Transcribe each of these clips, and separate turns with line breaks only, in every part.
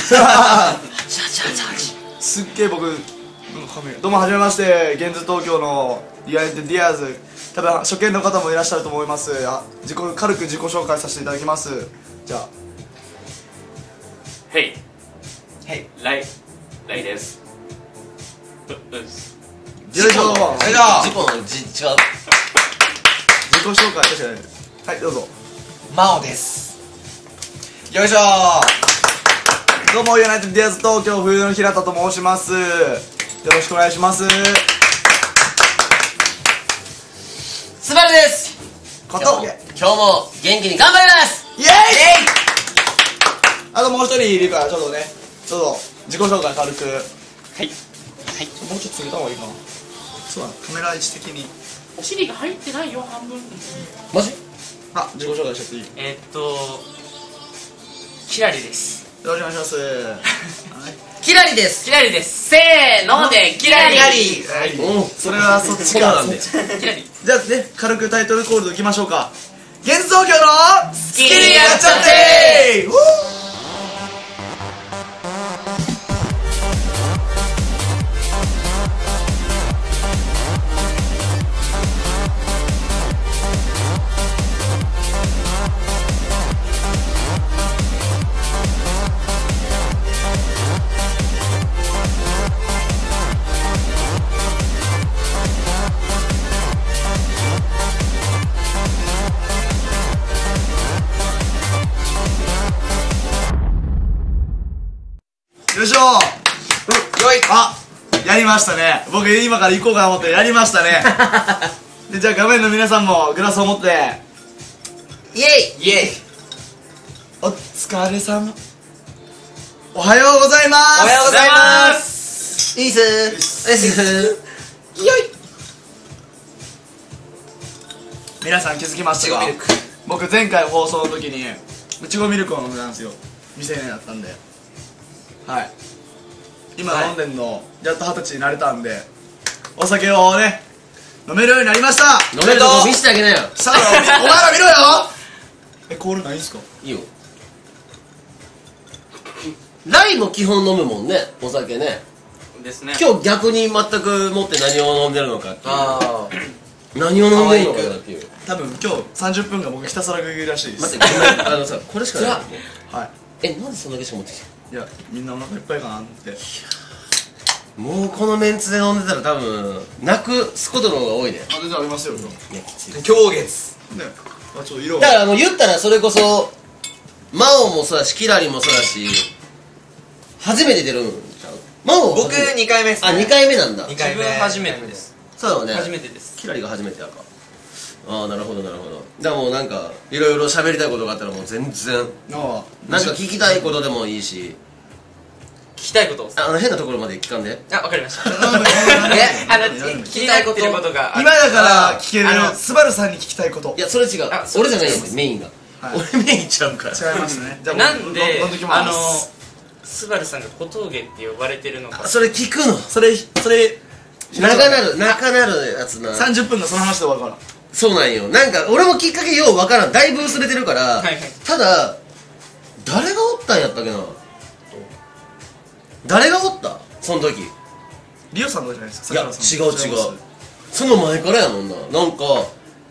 すっげえ僕どうもはじめまして、ゲンズ東京のリアリティディアーズ、多分初見の方もいらっしゃると思います。軽く自己紹介させていただきます。じゃあ
ヘイライです。
よいしょ。
自己の字違う。
自己紹介確かに。はい、どうぞ。
マオです。よいしょ。
どうもユナイテッドディアーズ東京冬の平田と申します。よろしくお願いします。
スバルです。
小峠。
今日も元気に頑張ります。
イエーイ。あともう一人いるから、ちょっとね、どうぞ自己紹介軽く。はい、もうちょっと詰めた方がいいかな。そうだ、カメラ位置的に
お尻が入ってないよ、半分。
マジ？
あ、自己紹介しちゃっていい？
キラリです。
よろしくお願いします。
キラリです。
キラリです。せーのでキラリ。
それはそっちか。
なんで。
キラリ。
じゃあね、軽くタイトルコールでいきましょうか。ゲンズ東京の好
きにやっちゃって
よいしょ。
よい。
あ、やりましたね。僕今から行こうかなと思ってやりましたね。で、じゃあ画面の皆さんもグラスを持って、
イエイ。イエイ。
お疲れさま。おはようございます。
おはようございます。いいっす。よい。
皆さん気づきましたか？僕前回放送の時にいちごミルクを飲んでたんですよ。未成年だったんで。はい、今飲んでんの、やっと20歳になれたんで、お酒をね飲めるようになりました。
飲めるとこ見せてあげなよ。
したらお前ら見ろよ。コールないんすか？
いいよ。ライも基本飲むもんね、お酒ね。
ですね。
今日逆に全く持って何を飲んでるのかっていう。何を飲んでるのかなっていう。
多分今日30分間僕ひたすらグーグーらしいです。
待って、ごめん、さ、これしかない。
はい。
なんでそんだけしか持ってきた？
いや、みんなお腹いっぱいかなって。
もうこのメンツで飲んでたら多分なくすことの方が多いね。
全然ありますよ。ね、
いや、きつい。
狂月。
あ、ちょっと色
だから言ったらそれこそマオもそうだし、キラリもそうだし、初めて出るんちゃう？マオ
僕2回目ですね。
あ、2回目なんだ。
2回目。
自分初めてです。
そうだね。
初めてです。
キラリが初めてやか。ああ、なるほどなるほど。だからもうなんかいろいろ喋りたいことがあったらもう全然なんか聞きたいことでもいいし、
聞きたいことを。
変なところまで聞かんで。
あ、わかりました。
気
気になってることが。
今だから聞けるスバルさんに聞きたいこと。
いや、それ違う。俺じゃないんで、メインが。俺メインちゃうから。
違いますね。じゃあ
なんで
ス
バルさんが小峠って呼ばれてるのか。
それ聞くの。
それ
長なるやつな。
30分がその話で終わるから。
そうなんよ。なんか俺もきっかけようわからん。だいぶ薄れてるから。ただ誰がおったんやったっけな。誰がおったその時。
リオさんとかじゃないですか。
いや、違う。その前からやもんな。なんか違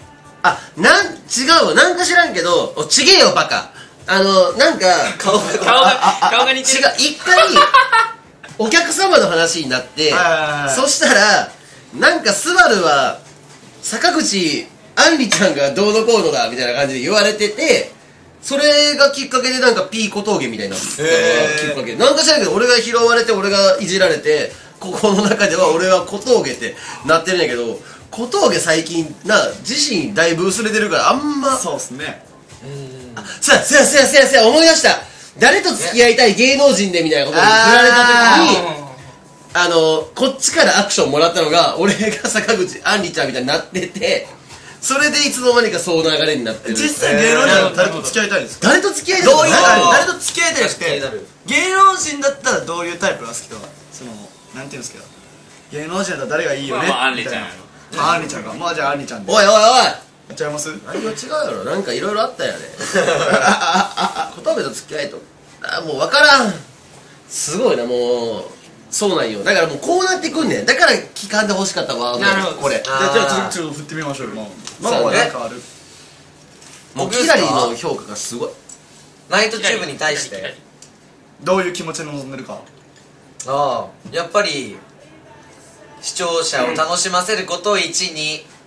うわ。なんか知らんけど、ちげえよバカ。なんか
顔が似てる。
違う。一回お客様の話になって、そしたらなんかスバルは坂口あんりちゃんがどうのこうのだみたいな感じで言われてて、それがきっかけでなんか P 小峠みたいなきっかけなんか知らんけど、俺が拾われて俺がいじられて、ここの中では俺は小峠ってなってるんやけど、小峠最近自身だいぶ薄れてるからあんま。
そうっすね。
せや思い出した。誰と付き合いたい芸能人でみたいなことに振られた時にこっちからアクションもらったのが俺が坂口あんりちゃんみたいになってて、それでいつの間にかそう流れになってる。
実際芸能人は誰と付き合いたいですか？
誰と付き合いたい？
誰と付き合いたいですって芸能人だったらどういうタイプが好きとか、なんていうんですけど、芸能人だったら誰がいいよねみたいな。
あんりちゃんやろ。
あんりちゃんか。まあじゃああんりちゃんで。
おい
ちゃいます？
何が違うやろ。なんかいろいろあったんやね。小峠と付き合いともう分からん。 すごいな、もうそうなんよ。だからもうこうなってくんねん。だから聞かんでほしかったわ、
なるほど
これ。
じゃあちょっと振ってみましょうよ。ママは何かある？
もうキラリの評価がすごい。
ナイトチューブに対して
どういう気持ちで臨んでるか。
ああ、やっぱり視聴者を楽しませることを1、2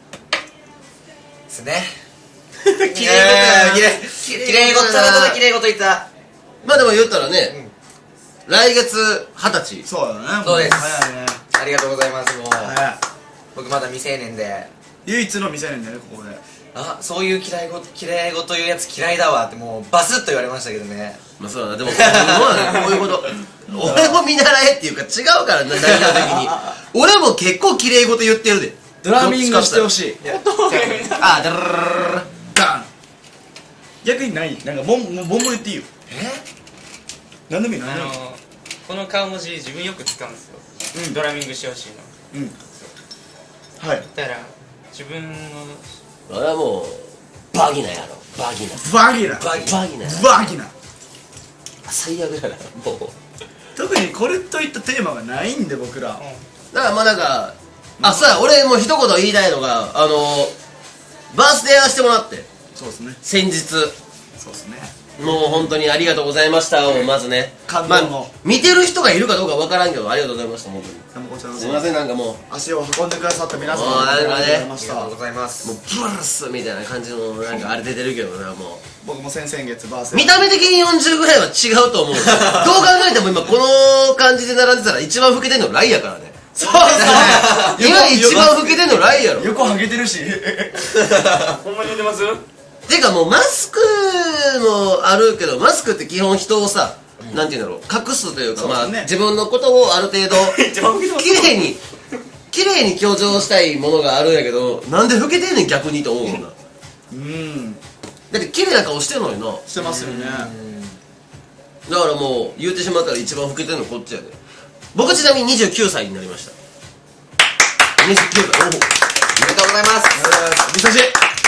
ですね。きれい事やな、きれい事、ただただきれい事言った。
まあでも言ったらね、来月20歳。
そうだね。
そうです。
早いね。
ありがとうございます。もう
早い。
僕まだ未成年で、
唯一の未成年だね、ここで。
あ、そういうきれい事言うやつ嫌いだわってもうバスッと言われましたけどね。
まあそうだな、でもこういうこと俺も見習えっていうか違うからな、何の時に俺も結構綺麗事言ってるで。
ドラミングしてほしい。
あ、ダララララ
ダン。逆にない？なんかボン言っていいよ。何でもいい。
この顔文字自分よく使うんですよ。ドラミングしてほしいの。
はい。
だから自分の
俺はもうバギナやろ、バギナ
バギナ。
バギナ
バギナ。
最悪だな、もう。
特にこれといったテーマがないんで僕ら。
だからまあなんか、あ、そうや、俺もう一言言いたいのが、バースデーやらせてもらって、
そうですね。
先日
そうですね。
もう本当にありがとうございましたをまずね、
感動の
まあ見てる人がいるかどうかわからんけど、ありがとうございました、本当に。
でもこちらこそ
すいません、なんかもう
足を運んでくださった皆さん
もうなんかね
ありがとうございまし
ありがとう
た。
ございます。
もうプラスみたいな感じのなんかあれ出てるけどな、もう
僕も先々月バースデー
見た目的に40ぐらいは違うと思う。どう考えても今この感じで並んでたら一番老けてんのライやからね。
そうですね。
今一番老けてんのライやろ。
横ハゲてるし。
ほんまに出ます
てかもうマスクもあるけど、マスクって基本人をさ、なんていうんだろう、隠すというか、まあ自分のことをある程度綺麗に強調したいものがあるんやけど、なんで老けてんねん逆にと思うもんな。だって綺麗な顔してんのにな。
してますよね。
だからもう言うてしまったら一番老けてんのこっちやで。僕ちなみに29歳になりました。29歳。
おめでとうございます。
みそじ。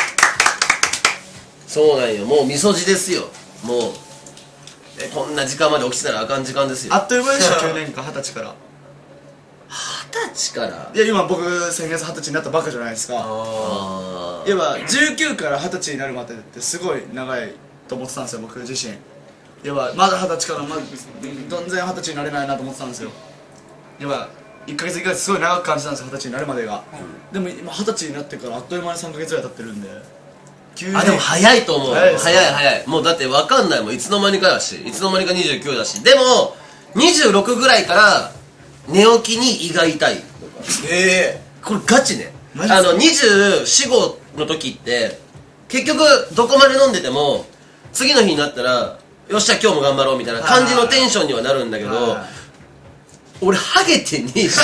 そうなんよ、もうみそじですよ。もうこんな時間まで起きてたらあかん時間ですよ。
あっという間でした。9年間20歳から。
20歳から。
いや今僕先月20歳になったばっかじゃないですか。
あ
いわば19から20歳になるまでってすごい長いと思ってたんですよ、僕自身。いわばまだ20歳から断然20歳になれないなと思ってたんですよ。いわば1ヶ月1ヶ月すごい長く感じたんですよ、20歳になるまでが。でも今20歳になってからあっという間に3ヶ月ぐらい経ってるんで。
あ、でも早いと思う。
早いですか。
早い。もうだって分かんないもん、いつの間にかだし、いつの間にか29だし。でも26ぐらいから寝起きに胃が痛いとか。これガチね。24、5の時って結局どこまで飲んでても次の日になったらよっしゃ今日も頑張ろうみたいな感じのテンションにはなるんだけど、俺ハゲてねえし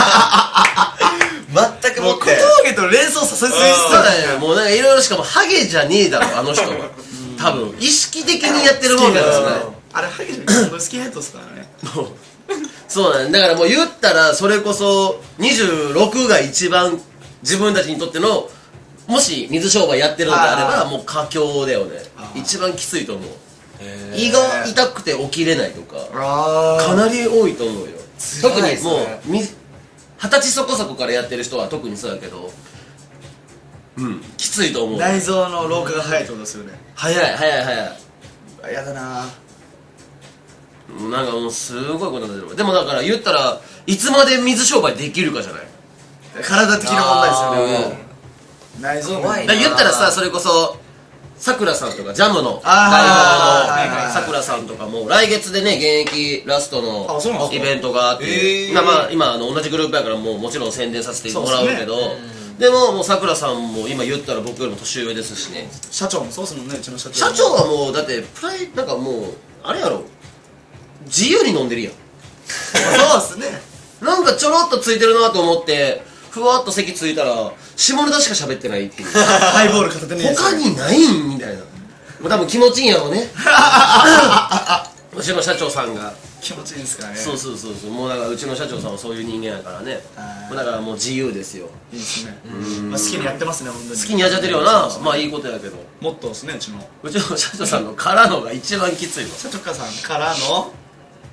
全くもって
もう小峠と連想させすぎっす
そうだよ。もうなんかいろいろ、しかもハゲじゃねえだろあの人は。多分意識的にやってるもんだからね。
あれハゲじゃなくてスキンヘッドっすからね。
そうなんだ。だからもう言ったらそれこそ26が一番自分たちにとっての、もし水商売やってるのであればもう佳境だよね。一番きついと思う。胃が痛くて起きれないとかかなり多いと思うよ。特にもう20歳そこそこからやってる人は特にそうやけど、きついと思う。
内臓の老化が早いってことですよね。
早い。
やだなぁ。
なんかもうすごいことになってる。でもだから言ったらいつまで水商売できるかじゃない。
体的な問題ですよね。内臓
怖い
だから言ったらさ、それこそさくらさんとかジャムの
はいはいはい
さくらさんとかも来月でね現役ラスト
あそうなんですか
のイベントがあって、まあ今同じグループやからもちろん宣伝させてもらうけど、でもさくらさんも今言ったら僕よりも年上ですしね。
社長もそうっすもんね、うちの社長。
社長はもうだってなんかもうあれやろ、自由に飲んでるやん。
そうっすね。
なんかちょろっとついてるなと思ってふわっと席ついたら下ネタしか喋ってないっていう
ハイボール片手に。
他にないんみたいな。もう多分気持ちいいんやろうね。うちの社長さんが
気持ちいいんですからね。
そうもうだからうちの社長さんはそういう人間やからね。もうだからもう自由ですよ。
いいですね。まあ好きにやってますね、本当に。
好きにやっちゃってるよな。まあいいことやけど、
もっとですね、うちの
うちの社長さんのからのが一番きついわ。
社長さんからの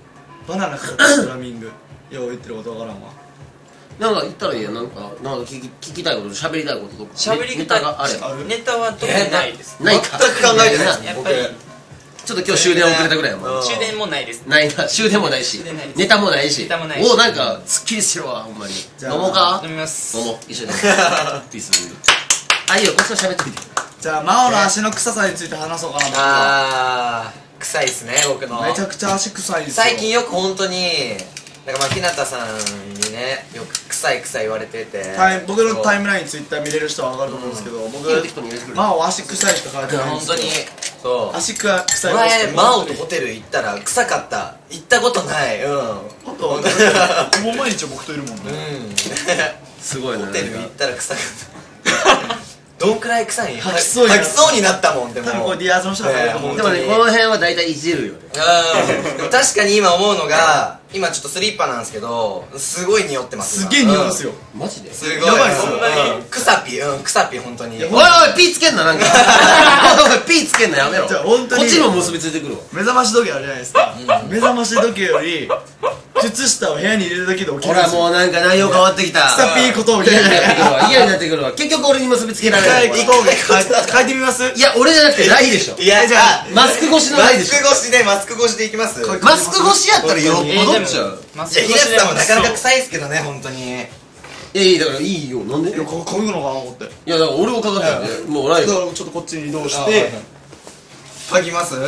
バナナかかったドラミングよう言ってることわからんわ。
なんか言ったらいいやん。なんか聞きたいこと喋りたいこととか
喋りたい
ネタがあれば
ネタは特にないです。
ないか
全く考えてないです
やっぱり
ちょっと今日終電遅れたぐらいやもん
終電もないです。
ないな終電もないし
終電ないです
ネタもないし
ネタもないし
おなんかすっきりしてるわほんまに
じゃあ
飲もうか
飲みます。
飲もう一緒にピースあいいよこっちと喋っといて
じゃあ真央の足の臭さについて話そうかなと思って
あー臭いっすね僕の
めちゃくちゃ足臭いんですよ。
最近よく本当になんかまあ日向さんにねよく臭い言われてて
僕のタイムラインツイッター見れる人は分かると思うんですけど、僕
適当に入れてくれ
真央足臭いしか書いてないんですよ。
本当にそう
足臭いです
前マオとホテル行ったら臭かった行ったことない
あとほぼ毎日僕といるもんね。
すごいな
ホテル行ったら臭かったどんくらい臭い
吐きそうになった
吐きそうになったもんでも
多分これディアーズの人だと思うと思う。
でもねこの辺は大体いじるよね
でも確かに今思うのが今ちょっとスリッパなんですけどすごい匂ってます
すげえ匂うんですよ。
マジです
ごい
やばいっす
そんなに草ピ草ピ本当に
おいおいピーつけんななんかおいピーつけんのやめろ
じゃあ本当に
こっちにも結びついてくるわ
目覚まし時計あるじゃないですか。目覚まし時計より靴下を部屋に入れるだけで起き
ほら
るんですよ。
もうなんか内容変わってきた
臭ピーことみた
嫌に
いな。
なってくるわ嫌になってくるわ結局俺に結びつけられない
一回小峠書いてみます？
いや俺じゃなくてライでしょ
いやじゃあ
マスク越しの
マ
ライでしょ
スク越しでいきます
マスク越しやったらよっぽどっちゃう
マス
いや日
ク越しで
向さんもなかなか臭いですけどね本当に
いやいいだからいいよなんで
いや書くのかな思って。
いやだから俺をかかったよねもうライブ
だからちょっとこっちに移動し
あ
て、
書きます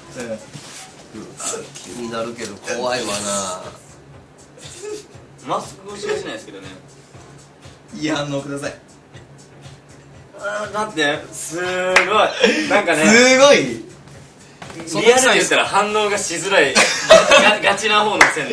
気になるけど怖いわな
マスク越しはしないですけどね。
いい反応ください。
だってすごいなんかね
すごい
リアルで言ったら反応がしづらいガチな方の線で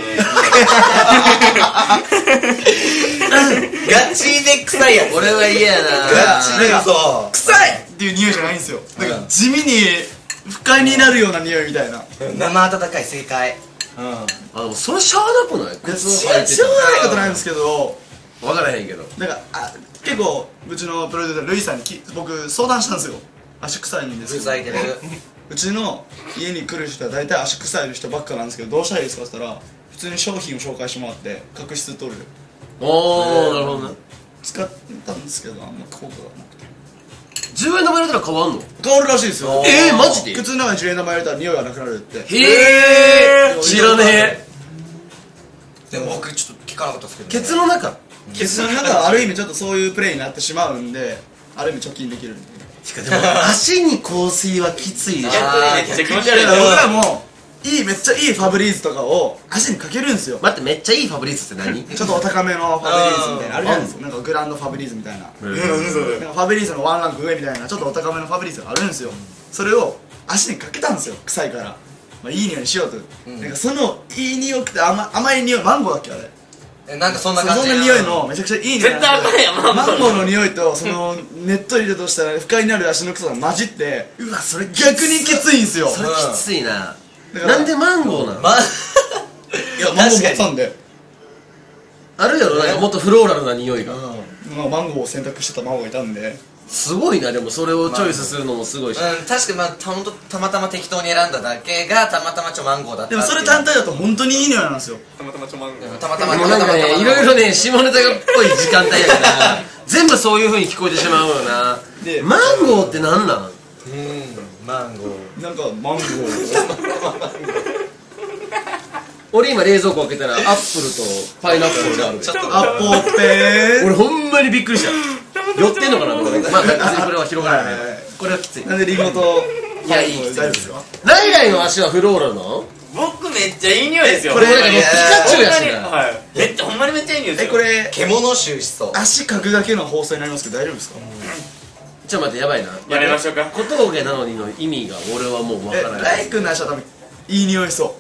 ガチで臭いやつ
俺は嫌やな
ガチでそ
臭いっていう匂いじゃないんですよ。なんか地味に不快になるような匂いみたいな。
う生温かい正解
あでもそれしゃあなくない靴
し
履いて
ょうがないことないんですけど、
た分からへんけど
なんか結構うちのプロデューサールイさんに僕相談したんですよ。足臭いんですけど、
臭いてる
うちの家に来る人は大体足臭い人ばっかなんですけど、どうしたらいいですかって言ったら普通に商品を紹介してもらって角質取る
おおなるほどね
使ったんですけどあんま効果がなくて。
10円玉入れたら変わんの
変わるらしいですよ。
マジで
靴の中に10円玉入れたら匂いがなくなるって。
へえ知らね
でも僕ちょっと聞かなかったですけど
えケツの中
ケツの中はある意味ちょっとそういうプレイになってしまうんで、ある意味貯金できるんで。
でも足に香水はきついでしょ
逆にめっちゃ気持ち悪い
僕らもめっちゃいいファブリーズとかを足にかけるんですよ。
待ってめっちゃいいファブリーズって何
ちょっとお高めのファブリーズみたいなあるじゃないですか。なんかグランドファブリーズみたいな、なんかファブリーズのワンランク上みたいなちょっとお高めのファブリーズがあるんですよ。それを足にかけたんですよ、臭いから。まあ、いい匂いにしようと、なんかそのいい匂いって甘い匂い、マンゴーだっけあれ。
なんかそんな感じ
そんな匂いのめちゃくちゃいい匂い
絶対あかんやん
マンゴーの匂いとそのねっとりとした不快になる足の臭さが混じって、うわそれ逆にきついんすよ。
それきついな
だから
なんでマンゴーなの
いやマンゴー持ってたんで、
あるやろなんかもっとフローラルな匂いが
まあマンゴーを選択してたマンゴーがいたんで。
すごいなでもそれをチョイスするのもすごいし
確かにまあたまたま適当に選んだだけがたまたまマンゴーだった
でもそれ単体だと本当にいい匂いなんですよ。
たまたまちょまんが
たまたま
でもなんかねいろいろね下ネタがっぽい時間帯やから全部そういう風に聞こえてしまうよな
で
マンゴーってなんなん
マンゴー
なんかマンゴー
俺今冷蔵庫開けたらアップルとパイナップルがあるで
ちょっと
アポペ
俺ほんまにびっくりした寄ってんのかなと思ってまあ別にこれは広がらない
はいはいはい
これはきつい
ーなんでリンゴと
いやいい
大丈夫ですか。
ライライの足はフローラルなの
僕めっちゃいい匂いですよ
これなんかもうピカチュウやしな
はいめっちゃほんまにめっちゃいい匂いですよ
これ
獣臭しそう
足かくだけの放送になりますけど大丈夫ですか。
ちょっと待ってやばいな
やめましょうか
小峠なのにの意味が俺はもうわからない
ライ君の足は多分いい匂いそ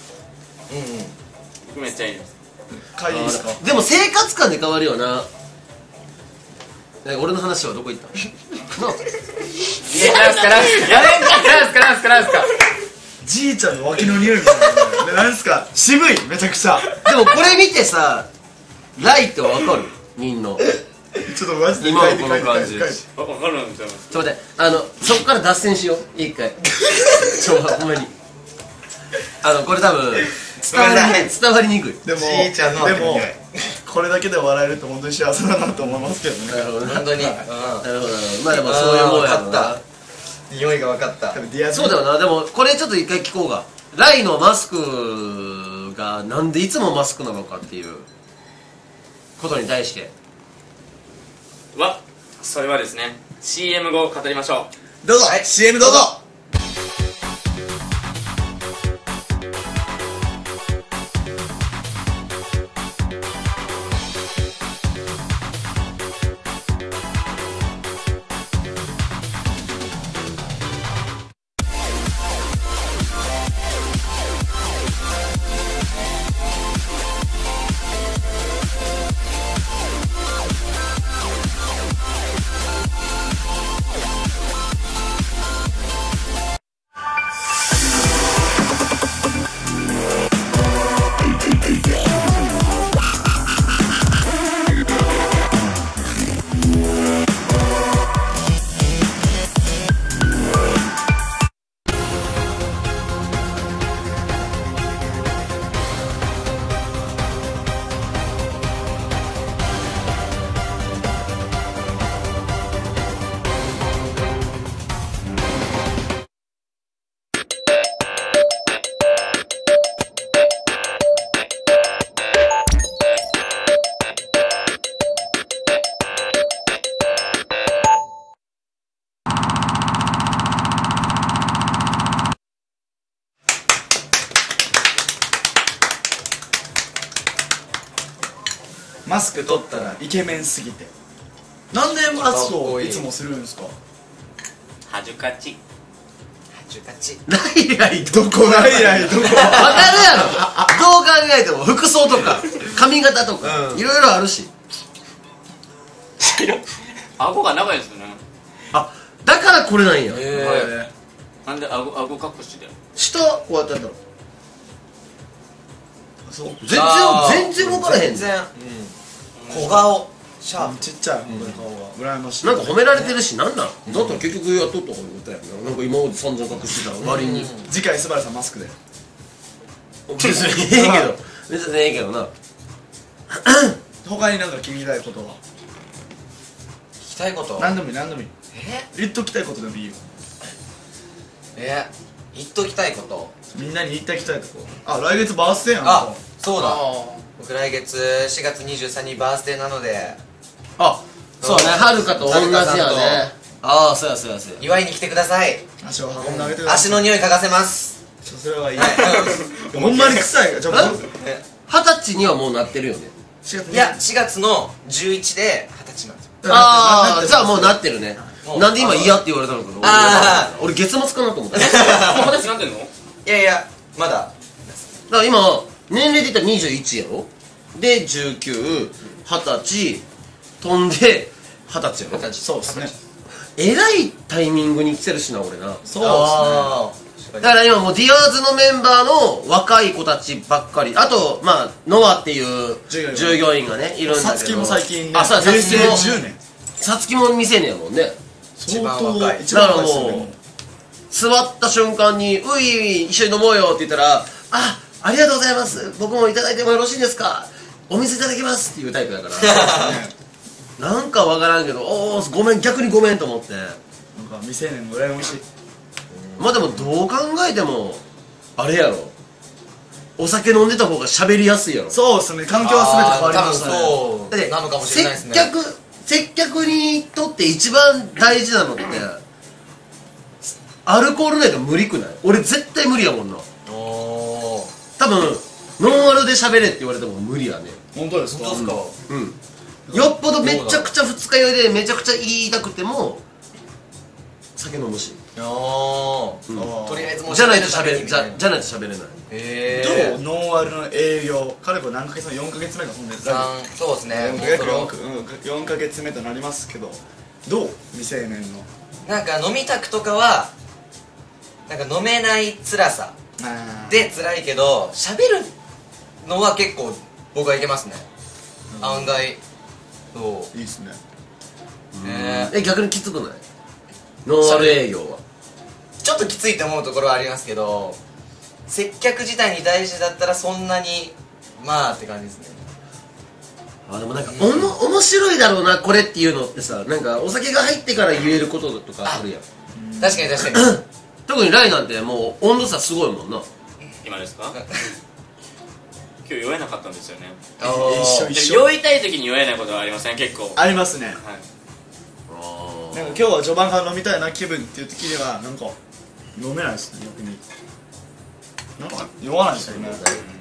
僕めっちゃいいです
う。嗅いでいいですか。
でも生活感で変わるよな俺の話はどこ行ったの
なんすかなんすか
じいちゃんの脇の匂いみたいな。でなんですか渋いめちゃくちゃ。
でもこれ見てさライってわかるみんな
ちょっとマジで
今の
書いて
この感じ
書いて書いて
わかるんちゃいます
ちょっと待ってそこから脱線しよう一回ほんまにこれ多分伝わりにくい。
でも
ちーちゃんの
でもこれだけで笑えると本当に幸せだなと思いますけどね。
なるほどね。
本当に
なるほど。まあでもそういうもんやろな。
匂いが分かった。
多分ディアズ
そうだよな。でもこれちょっと一回聞こうが。ライのマスクがなんでいつもマスクなのかっていうことに対して
それはですね CM 後語りましょう。
どうぞ、
はい
CM どうぞ。マスク取ったらイケメンすぎて。なんでマスクをいつもするんですか？
はじゅかち
ジュカチ。
ライライ
どこライライどこ？
わかるやろ。どう考えても服装とか髪型とかいろいろあるし。
顎が長いですよね。
あ、だからこれなんや。
なんで顎隠しで
下こうやってやったら
そう。
全然分からへんねん。
全然小顔シャープ。
ちっちゃい本当に顔が羨ましい。
なんか褒められてるし、なんなんだったら結局やっとった方がよかったやんな。なんか今まで散々隠してた割に
次回スバルさんマスクで。
別にええけど別にええけどな。
他になんか聞きたいことは？
聞きたいこと。
何でもいい何でもいい。
え
言っときたいことでもいいよ。
言っときたいこと。
みんなに言ってきたいとこ。あ、来月バースデーやん
あ
か。
そうだ、僕来月4月23日バースデーなので
あ、そうね、はるかと同じやね。ああ、そうやそうやそうや。
祝いに来てください。
足を運んであげてください。
足の匂い嗅がせます。
それはいい。ほんまに臭い。じゃあ僕
20歳にはもうなってるよね。
4月に
いや4月の11で20歳なんですよ。
ああ、じゃあもうなってるね。
もう
なんで今嫌って言われたのかな。俺月末かなと思った。だ
もう二十歳になってんの？
いやいやまだ
から今年齢で言ったら21やろ。で19、20歳飛んで20歳やろ。
そうですね。
えらいタイミングに来てるしな俺な。
そう
だから今もうディアーズのメンバーの若い子たちばっかり、あとまあノアっていう従業員がねいるんだけど、
さつきも最近ね。
あ、そうさつきも
10年。
さつきも未成年やもんね。
一番若い。
一番若いです
だからもう
よね。
座った瞬間に「うい一緒に飲もうよ」って言ったら「ありがとうございます、僕もいただいてもよろしいですか、お水いただきます」っていうタイプだからなんかわからんけど、おおごめん、逆にごめんと思って。
なんか未成年も羨ましい。
まあでもどう考えてもあれやろ、お酒飲んでた方が喋りやすいやろ。
そうですね。環境は全て変わりましたね。
そう
だって
なのかもしれないですね。
接客にとって一番大事なのってアルコールないと無理くない？俺絶対無理やもんな。
おー
多分ノンアルで喋れって言われても無理やね。
本当ですか？
本当ですか？
うん。よっぽどめちゃくちゃ二日酔いでめちゃくちゃ言いたくても酒飲むし、
おー
うん
とりあえずもう
じゃないと
喋る
喋れじゃないと喋れない。
どうノンアルの営業、かれこれ何ヶ月目、4ヶ月目が本当に
そうですね。
約4ヶ月目となりますけど、どう未成年の
なんか飲みたくとかはなんか飲めない辛さで辛いけど、喋るのは結構僕はいけますね。案外そう
いいっすね。
逆にきつくない？ノンアル営業は。
ちょっときついと思うところはありますけど、 接客自体に大事だったらそんなにまあって感じですね。
でもなんか面白いだろうなこれっていうのってさ、なんかお酒が入ってから言えることとかあるやん。
確かに確かに
特にライなんてもう温度差すごいもんな。
今ですか？今日酔えなかったんですよね。
一緒
酔いたい時に酔えないことはありません？結構
ありますね。
はい。
なんか今日は序盤から飲みたいな気分っていう時にはなんか飲めないですね、逆に。なんか酔わないですよね。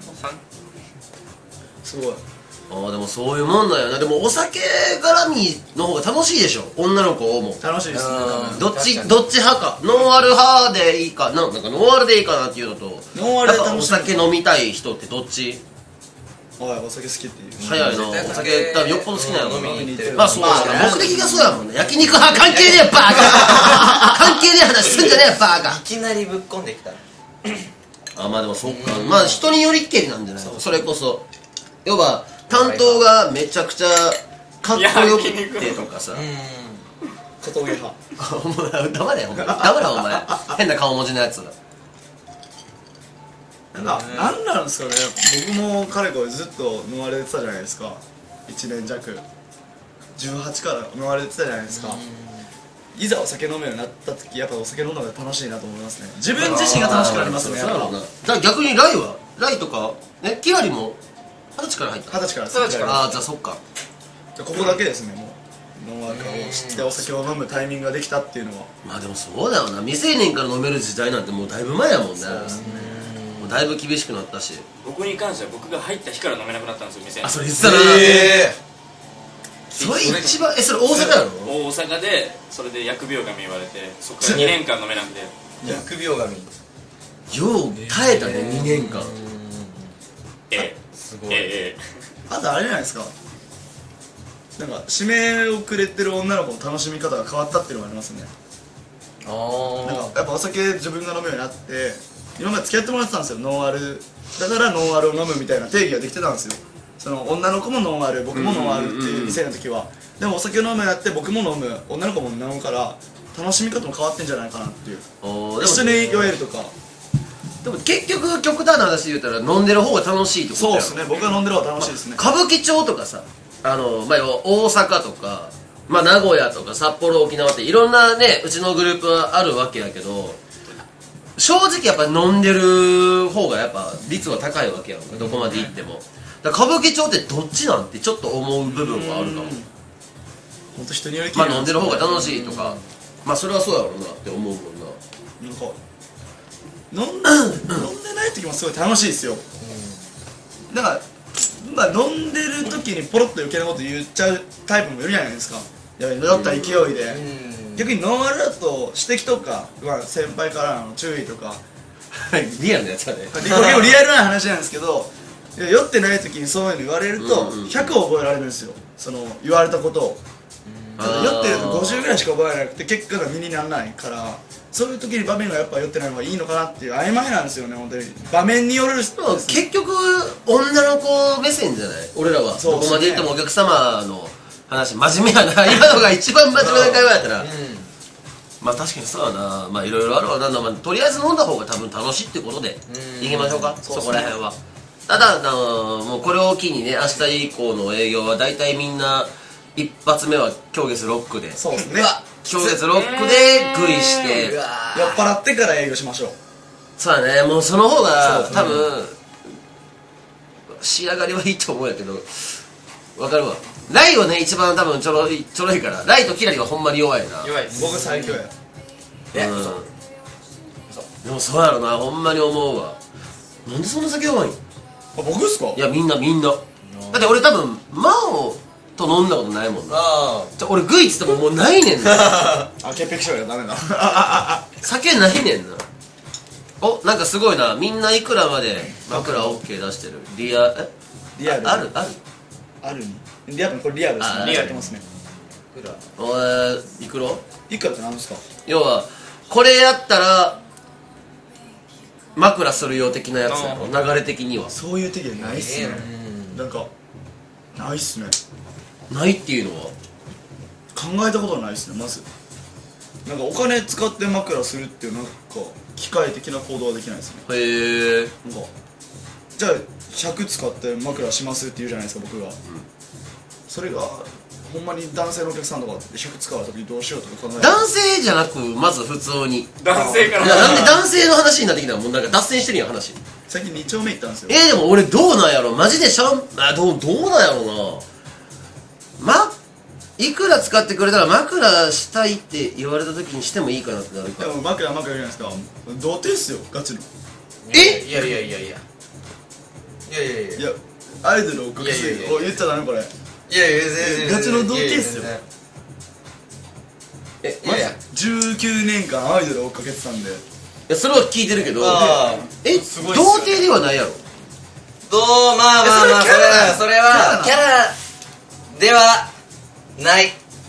すごい。
でもそういうもんだよな。でもお酒絡みの方が楽しいでしょ、女の子も。
楽しいですね。
どっち派か、ノンアル派でいいか、なんかノンアルでいいかなっていうのと、
ノンアルで
やっぱお
楽しい。
酒飲みたい人ってどっち？
お酒好きっていう。
早いな、お酒多分よっぽど好きなの
飲みに行ってる。
まあそうだね、目的がそうやもんね。焼肉派関係ねえバーカ関係ねえ話すんじゃねえバーカ。
いきなりぶっこんできた。
まあでもそっか、まあ人によりっけりなんじゃない。それこそ要は担当がめちゃくちゃかっこよくってとかさ、
小峠派。
黙れよお前、お前変な顔文字のやつ。
なんなんですかね、僕もかれこれずっと飲まれてたじゃないですか。1年弱18から飲まれてたじゃないですか。いざお酒飲むようになった時、やっぱお酒飲むのが楽しいなと思いますね。自分自身が楽しくなりますね。
だから逆にライとかね、キラリも20歳から入った。
20歳から
じゃあそっか。
ここだけですね、もうノンアルコールを知ってお酒を飲むタイミングができたっていうのは。
まあでもそうだよな、未成年から飲める時代なんてもうだいぶ前やもんね。もうだいぶ厳しくなったし。
僕に関しては僕が入った日から飲めなくなったんですよ、店に。
それ言ってたな。それ一番それ大阪やろ？
大阪でそれで疫病神言われて、そっから2年間飲めなくて。
疫病神
よう耐えたね、2年間。
すごい。
あとあれじゃないですか、なんか指名をくれてる女の子の楽しみ方が変わったっていうのがありますね。なんかやっぱお酒自分が飲むようになって、今まで付き合ってもらってたんですよ。ノンアルだからノンアルを飲むみたいな定義ができてたんですよ。その女の子もノンアル、僕もノンアルっていう店の時は。でもお酒を飲むようになって、僕も飲む、女の子も飲むから楽しみ方も変わってんじゃないかなっていう。一緒に酔えるとか。
でも結局極端な話で言うたら飲んでる方が楽しいってことやろ。
そうですね、僕が飲んでる方が楽しいですね。
歌舞伎町とかさ、まあ、大阪とか、まあ、名古屋とか札幌、沖縄っていろんなね、うちのグループはあるわけやけど、正直やっぱ飲んでる方がやっぱ率は高いわけやんか、どこまで行っても。だから歌舞伎町ってどっちなんてちょっと思う部分はあるかも。
本当人によりきり
まあ飲んでる方が楽しいとか、まあそれはそうやろうなって思うもんな。
なんか飲んでない時もすごい楽しいですよ。だからまあ飲んでる時にポロッと余計なこと言っちゃうタイプもいるじゃないですか。酔った勢いで。逆にノンアルだと指摘とか、まあ、先輩からの注意とか
リアルなやつだね。
結構リアルな話なんですけど、酔ってない時にそういうの言われると100を覚えられるんですよ、その言われたことを。酔ってると50ぐらいしか覚えなくて結果が身にならないから、そういう時に場面がやっぱ酔ってないのがいいのかなっていう曖昧なんですよね、本当に。場面による。
結局女の子目線じゃない俺らは。どこまで行ってもお客様の話真面目やな今のが一番真面目な会話やったら、まあ確かにそうやな。まあいろいろあるわな。まあ、とりあえず飲んだ方が多分楽しいってことでいきましょうか、そこら辺は。ただもうこれを機にね、明日以降の営業は大体みんな一発目は狂月ロックで。
そうですね、
狂月ロックでグイして
酔っ払ってから営業しましょう。
そうだね、もうその方が多分仕上がりはいいと思うんやけど、わかるわ。ライはね一番多分ちょろいから、ライとキラリはほんまに弱いな。
弱いです。
僕最強や。
でもそうやろな、ほんまに思うわ。なんでそんな酒弱いん？
僕っすか？
いやみんなだって俺多分マオと飲んだことないもんな。俺グイっつってももうないねんな
潔癖症やダメだ
酒ないねんな。なんかすごいな、みんないくらまで枕 OK 出してる。リアルある
リアル、これリアルですね。リアルやってますね。
いくら
いくらって何ですか？
要はこれやったら枕するよ的なやつやろ、流れ的には。
そういう定義ないっすね。なんかないっすね。
ないっていうのは
考えたことないっすね。まずなんかお金使って枕するっていうなんか聞機械的な行動はできないですね。
へえ。
なんかじゃあ100使って枕しますって言うじゃないですか僕が、それがほんまに男性のお客さんとかで100使う時にどうしようとか考えて、
男性じゃなくまず普通に。
男性から
いやなんで男性の話になってきたの？もうなんか脱線してるやん話。
最近2丁目行ったんですよ。
でも俺どうなんやろマジでどうなんやろな。いくら使ってくれたら枕したいって言われた時にしてもいいかなってなるか
で
ら。
も枕言うじゃないですか、童貞っすよガチの。
え
いやいやいやいやいやいやいやいや
いやアイドルを隠す、お言っちゃダメこれ。
いやいや全然
ガチの童貞っすよ。
いやいや
19年間アイドルを追っかけてたんで。
いやそれは聞いてるけど、
あ
童貞ではないやろ。
まあそれはキャラではない。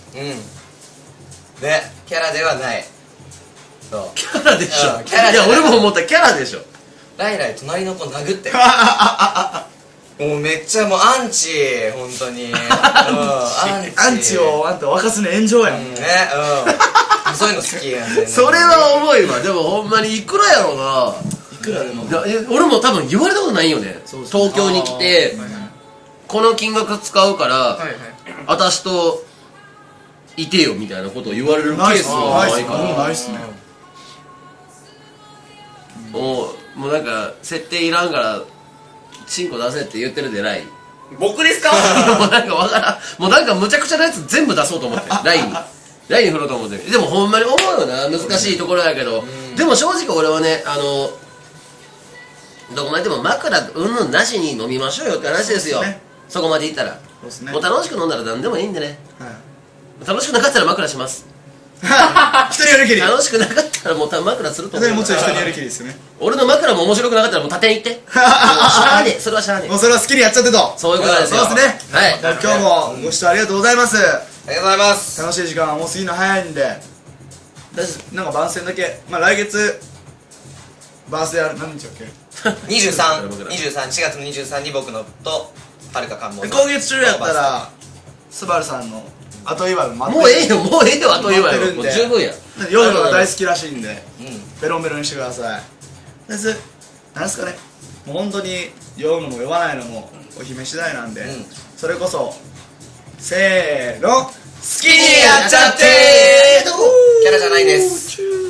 ね、キャラではない。そう
キャラでしょ。
キャラ
いや俺も思ったキャラでしょ。
ライライ隣の子殴ってもうめっちゃもうアンチ本当に
アンチをあんた沸かすの炎上やん。
そういうの好きやんね。
それは重いわ。でもほんまにいくらやろうな。
いくらでも。
俺も多分言われたことないよね。東京に来てこの金額使うから私といてよみたいなことを言われるケースはないから。
ないっすね。
もうなんか設定いらんからチンコ出せって言ってるでライン。
僕ですか？
もうなんかわからん。もうなんかむちゃくちゃなやつ全部出そうと思ってラインに振ろうと思ってる。でもほんまに思うよな、難しいところやけど。でも正直俺はね、どこまででも枕うんぬんなしに飲みましょうよって話ですよ。そこまでいったらもう楽しく飲んだら何でもいいんでね。楽しくなかったら枕します。
人によるきり。
楽しくなかったらもう枕すると思う。
もちろん人によるきりですよね。
俺の枕も面白くなかったらもう縦に行って。しゃあねえ、それはしゃあねえ。
もうそれは好きにやっちゃってと。
そういうことですよ。
そうですね。
はい。
今日もご視聴ありがとうございます。
ありがとうございます。
楽しい時間はもう過ぎるの早いんで、なんか番宣だけ、まあ来月バースデー何日だっけ
4月の23に僕のとはるか関門
今月中やったらスバルさんの後祝いも待って
もうええよ後祝いよ。もう十分や。
読むのが大好きらしいんでベロンベロンにしてください。なんすかね、もう本当に読むのも読まないのもお姫次第なんで、それこそせーの好きにやっちゃってー。
キャラじゃないです。